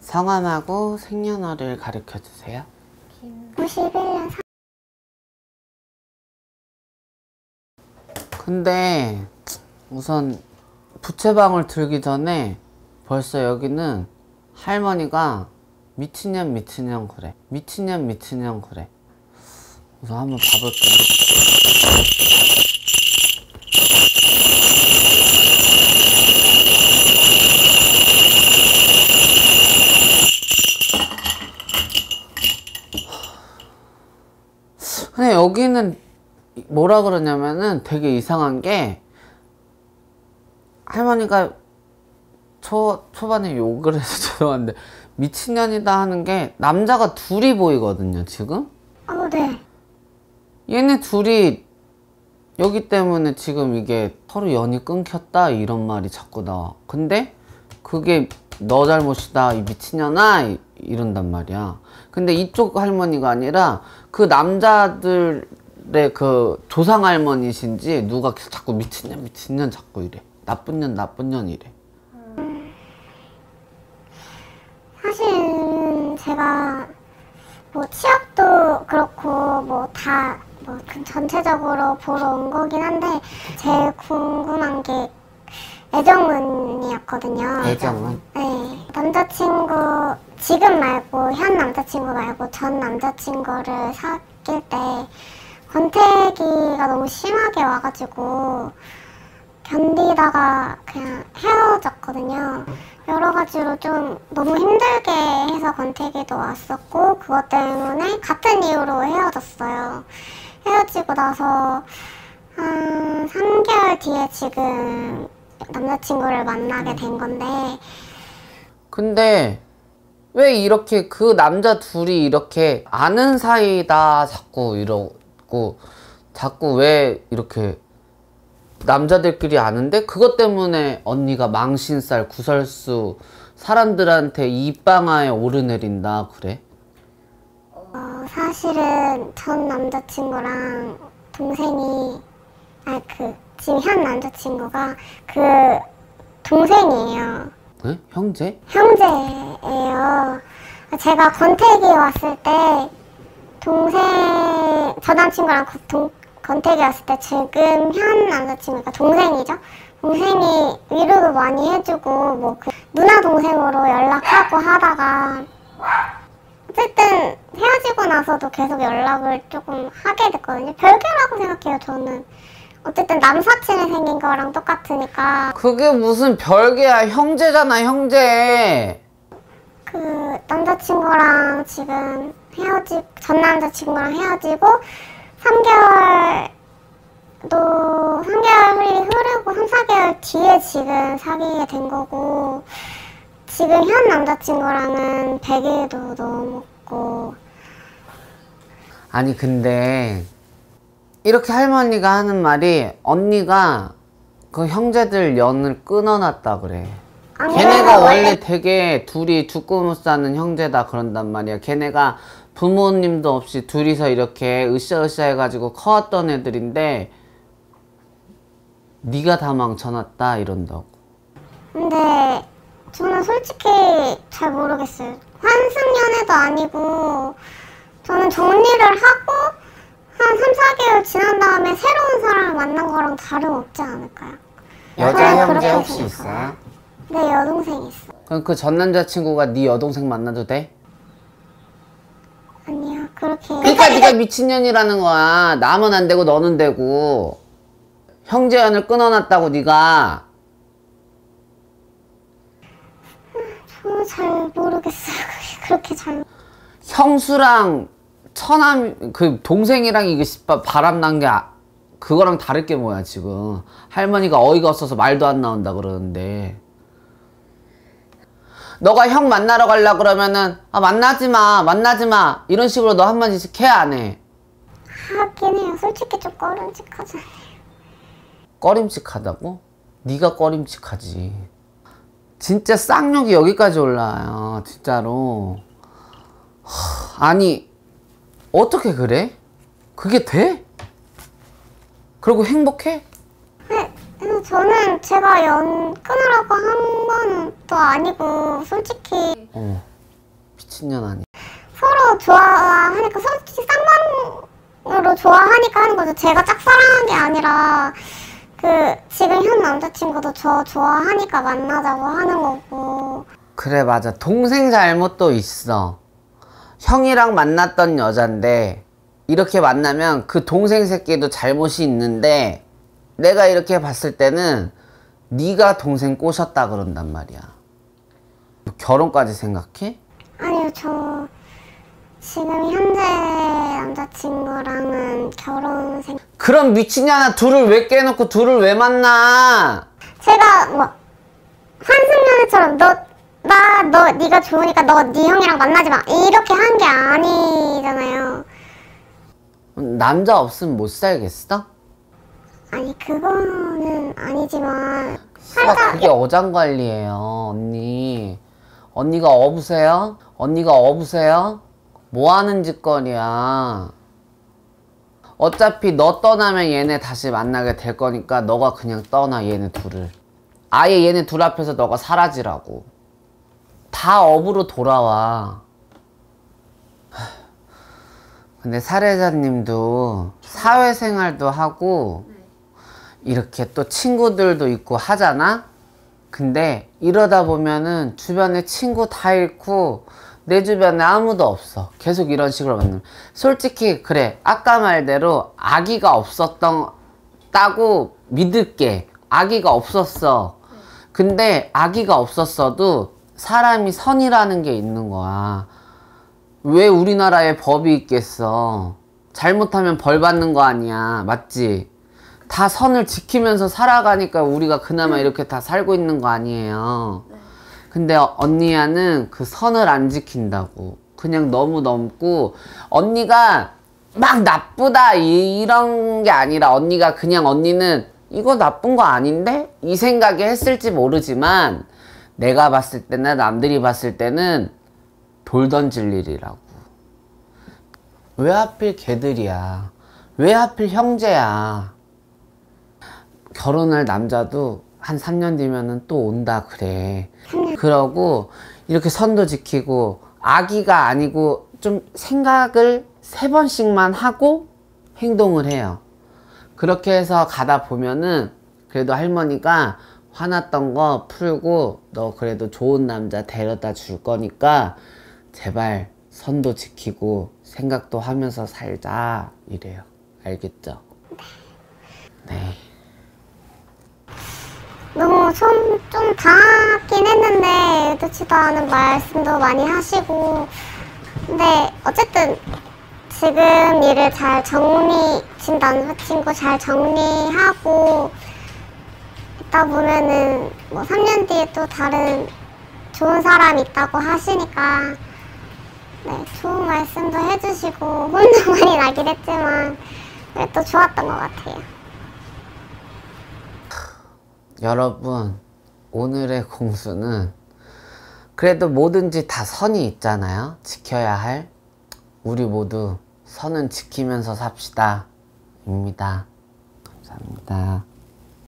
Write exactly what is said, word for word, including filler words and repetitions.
성함하고 생년월일 가르쳐주세요. 구십일 년 근데 우선 부채방울 들기 전에 벌써 여기는 할머니가 미친년 미친년 그래. 미친년 미친년 그래. 우선 한번 봐볼게요. 근데 여기는 뭐라 그러냐면은 되게 이상한 게 할머니가 초, 초반에 욕을 해서 죄송한데 미친년이다 하는 게 남자가 둘이 보이거든요 지금? 어, 네. 얘네 둘이 여기 때문에 지금 이게 서로 연이 끊겼다 이런 말이 자꾸 나와. 근데 그게 너 잘못이다 이 미친년아 이, 이런단 말이야. 근데 이쪽 할머니가 아니라 그 남자들의 그 조상 할머니신지 누가 자꾸 미친년 미친년 자꾸 이래. 나쁜 년 나쁜 년 이래. 음, 사실 제가 뭐 취업도 그렇고 뭐 다 뭐 전체적으로 보러 온 거긴 한데 제일 궁금한 게 애정운이었거든요. 애정운? 네. 남자친구 지금 말고 현 남자친구 말고 전 남자친구를 사귈 때 권태기가 너무 심하게 와가지고 견디다가 그냥 헤어졌거든요. 여러 가지로 좀 너무 힘들게 해서 권태기도 왔었고 그것 때문에 같은 이유로 헤어졌어요. 헤어지고 나서 한 삼 개월 뒤에 지금 남자친구를 만나게 된 건데 근데 왜 이렇게 그 남자 둘이 이렇게 아는 사이다 자꾸 이러고 자꾸 왜 이렇게 남자들끼리 아는데 그것 때문에 언니가 망신살 구설수 사람들한테 입방아에 오르내린다 그래? 어, 사실은 전 남자친구랑 동생이 아 그 지금 현 남자친구가 그 동생이에요. 네? 형제? 형제예요. 제가 권태기 왔을 때 동생 전 남자친구랑 동, 권태기 왔을 때 지금 현 남자친구가 동생이죠. 동생이 위로도 많이 해주고 뭐 그 누나 동생으로 연락하고 하다가 어쨌든 헤어지고 나서도 계속 연락을 조금 하게 됐거든요. 별개라고 생각해요 저는. 어쨌든 남사친이 생긴 거랑 똑같으니까. 그게 무슨 별개야. 형제잖아 형제. 그 남자친구랑 지금 헤어지 전 남자친구랑 헤어지고 삼 개월도 삼 개월이 흐르고 삼, 사 개월 뒤에 지금 사귀게 된 거고 지금 현 남자친구랑은 백 일도 넘었고. 아니 근데 이렇게 할머니가 하는 말이 언니가 그 형제들 연을 끊어놨다 그래. 걔네가 원래 되게 둘이 죽고 사는 형제다 그런단 말이야. 걔네가 부모님도 없이 둘이서 이렇게 으쌰으쌰 해가지고 커왔던 애들인데 네가 다 망쳐놨다 이런다고. 근데 저는 솔직히 잘 모르겠어요. 환승연애도 아니고 저는 정리를 하고 한 삼, 사 개월 지난 다음에 새로운 사람을 만난 거랑 다름없지 않을까요? 여자 형제 혹시 있어요? 네, 여동생 있어. 그럼 그 전 남자친구가 네 여동생 만나도 돼? 아니요, 그렇게. 그러니까 네가 미친년이라는 거야. 나면 안 되고 너는 되고. 형제연을 끊어놨다고 네가. 저는 잘 모르겠어요. 그렇게 잘. 형수랑 처남 그 동생이랑 이게 바람난 게 아, 그거랑 다를 게 뭐야 지금. 할머니가 어이가 없어서 말도 안 나온다 그러는데 너가 형 만나러 가려고 그러면은 아 만나지마 만나지마 이런 식으로 너 한마디씩 해 안 해? 하긴 해요. 솔직히 좀 꺼림칙하잖아요. 꺼림칙하다고? 네가 꺼림칙하지. 진짜 쌍욕이 여기까지 올라와요 진짜로. 하, 아니 어떻게 그래? 그게 돼? 그리고 행복해? 네, 저는 제가 연 끊으라고 한 건 또 아니고 솔직히 어. 미친년 아니야. 서로 좋아하니까, 솔직히 쌍방으로 좋아하니까 하는 거죠. 제가 짝사랑한 게 아니라 그 지금 현 남자친구도 저 좋아하니까 만나자고 하는 거고. 그래, 맞아. 동생 잘못도 있어. 형이랑 만났던 여잔데 이렇게 만나면 그 동생 새끼도 잘못이 있는데, 내가 이렇게 봤을 때는 네가 동생 꼬셨다 그런단 말이야. 결혼까지 생각해? 아니요, 저 지금 현재 남자친구랑은 결혼 생. 그럼 미친년아, 둘을 왜 깨놓고 둘을 왜 만나? 제가 뭐 환승연애처럼 너 나 너 네가 좋으니까 너 네 형이랑 만나지 마 이렇게 한 게 아니잖아요. 남자 없으면 못 살겠어? 아니 그거는 아니지만 아, 살짝. 그게 어장관리예요, 언니. 언니가 어부세요? 언니가 어부세요? 뭐 하는 짓거리야. 어차피 너 떠나면 얘네 다시 만나게 될 거니까 너가 그냥 떠나, 얘네 둘을. 아예 얘네 둘 앞에서 너가 사라지라고. 다 업으로 돌아와. 근데 사례자님도 사회생활도 하고 이렇게 또 친구들도 있고 하잖아? 근데 이러다 보면은 주변에 친구 다 잃고 내 주변에 아무도 없어. 계속 이런 식으로 만나면 솔직히 그래, 아까 말대로 아기가 없었던 따고 믿을게. 아기가 없었어. 근데 아기가 없었어도 사람이 선이라는 게 있는 거야. 왜 우리나라에 법이 있겠어. 잘못하면 벌 받는 거 아니야. 맞지? 다 선을 지키면서 살아가니까 우리가 그나마 이렇게 다 살고 있는 거 아니에요. 근데 언니야는 그 선을 안 지킨다고. 그냥 너무 넘고, 언니가 막 나쁘다 이런 게 아니라 언니가 그냥, 언니는 이거 나쁜 거 아닌데? 이 생각에 했을지 모르지만 내가 봤을 때나 남들이 봤을 때는 돌 던질 일이라고. 왜 하필 걔들이야. 왜 하필 형제야. 결혼할 남자도 한 삼 년 뒤면은 또 온다 그래. 그러고 이렇게 선도 지키고 아기가 아니고 좀 생각을 세 번씩만 하고 행동을 해요. 그렇게 해서 가다 보면은 그래도 할머니가 화났던 거 풀고 너 그래도 좋은 남자 데려다 줄 거니까 제발 선도 지키고 생각도 하면서 살자 이래요. 알겠죠? 네. 너무 좀, 좀 당하긴 했는데 의도치도 않은 말씀도 많이 하시고. 근데 어쨌든 지금 일을 잘 정리, 지금 남자친구 잘 정리하고 있다 보면은 뭐 삼 년 뒤에 또 다른 좋은 사람 있다고 하시니까, 네, 좋은 말씀도 해주시고 혼도 많이 나긴 했지만 그래도 좋았던 것 같아요. 여러분, 오늘의 공수는 그래도 뭐든지 다 선이 있잖아요. 지켜야 할. 우리 모두 선은 지키면서 삽시다 입니다. 감사합니다.